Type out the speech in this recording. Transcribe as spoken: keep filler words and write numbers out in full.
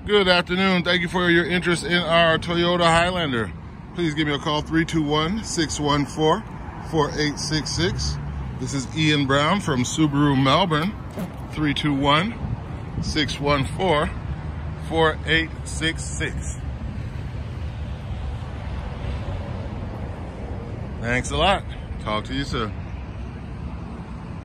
Good afternoon. Thank you for your interest in our Toyota Highlander. Please give me a call, three two one, six one four, four eight six six. This is Ian Brown from Subaru Melbourne, three two one, six one four, four eight six six. Thanks a lot. Talk to you soon.